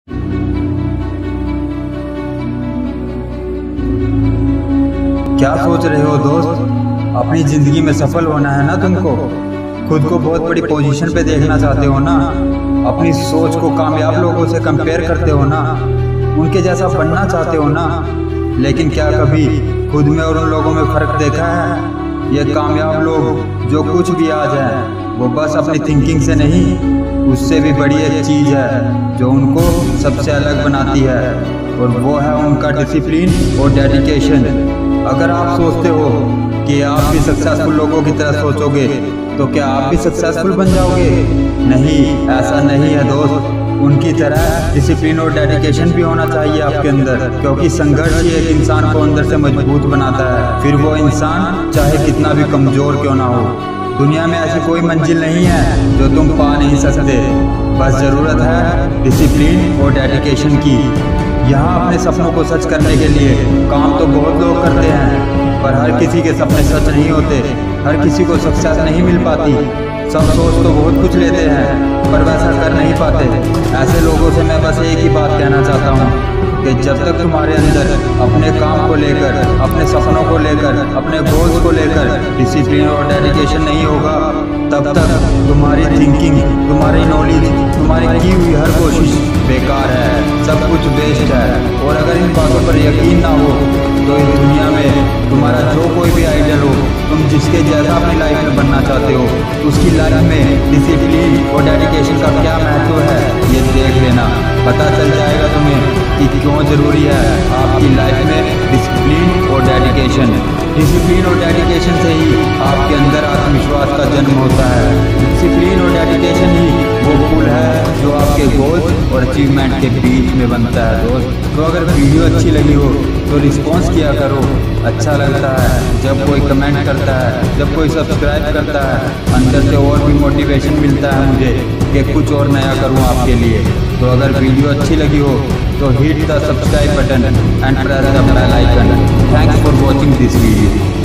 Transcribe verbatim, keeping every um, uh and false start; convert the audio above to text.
क्या सोच रहे हो दोस्त? अपनी जिंदगी में सफल होना है ना तुमको? खुद को बहुत बड़ी पोजीशन पे देखना चाहते हो ना? अपनी सोच को कामयाब लोगों से कंपेयर करते हो ना? उनके जैसा बनना चाहते हो ना? लेकिन क्या कभी खुद में और उन लोगों में फर्क देखा है? ये कामयाब लोग जो कुछ भी आज हैं वो बस अपनी थिंकिंग से नहीं, उससे भी बड़ी एक चीज़ है जो उनको सबसे अलग बनाती है, और वो है उनका डिसिप्लिन और डेडिकेशन। अगर आप सोचते हो कि आप भी सक्सेसफुल लोगों की तरह सोचोगे तो क्या आप भी सक्सेसफुल बन जाओगे? नहीं, ऐसा नहीं है दोस्त। उनकी तरह डिसिप्लिन और डेडिकेशन भी होना चाहिए आपके अंदर, क्योंकि संघर्ष ही एक इंसान को अंदर से मजबूत बनाता है। फिर वो इंसान चाहे कितना भी कमजोर क्यों ना हो। दुनिया में ऐसी कोई मंजिल नहीं है जो तुम पा नहीं सकते, बस ज़रूरत है डिसिप्लिन और डेडिकेशन की। यहाँ अपने सपनों को सच करने के लिए काम तो बहुत लोग करते हैं, पर हर किसी के सपने सच नहीं होते, हर किसी को सक्सेस नहीं मिल पाती। सब सोच तो बहुत कुछ लेते हैं पर वैसा कर नहीं पाते। ऐसे लोगों से मैं बस एक ही बात कहना चाहता हूँ कि जब तक तुम्हारे अंदर अपने काम को लेकर, अपने सपनों को लेकर, अपने गोल्स को लेकर डिसिप्लिन और डेडिकेशन नहीं होगा, तब तक तुम्हारी थिंकिंग, तुम्हारी नॉलेज, तुम्हारी की हुई हर कोशिश बेकार है, सब कुछ वेस्ट है। और अगर इन बातों पर यकीन ना हो तो इस दुनिया में तुम्हारा जो कोई भी आइडियल हो, तुम जिसके जैसा अपनी लाइफ में बनना चाहते हो, उसकी लाइफ में डिसिप्लिन और डेडिकेशन का क्या महत्व है ये देख लेना। पता चल जाएगा तुम्हें कि क्यों ज़रूरी है आपकी लाइफ में डिसिप्लिन और डेडिकेशन। डिसिप्लिन और डेडिकेशन से ही आपके अंदर आत्मविश्वास का जन्म होता है। डिसिप्लिन और डेडिकेशन ही वो पुल है जो आपके गोल्स और अचीवमेंट के बीच में बनता है दोस्त। तो अगर वीडियो अच्छी लगी हो तो रिस्पॉन्स किया करो। अच्छा लगता है जब कोई कमेंट करता है, जब कोई सब्सक्राइब करता है, अंदर से और भी मोटिवेशन मिलता है मुझे कि कुछ और नया करूं आपके लिए। तो अगर वीडियो अच्छी लगी हो तो hit the subscribe button and press the bell icon. Thanks for watching this video.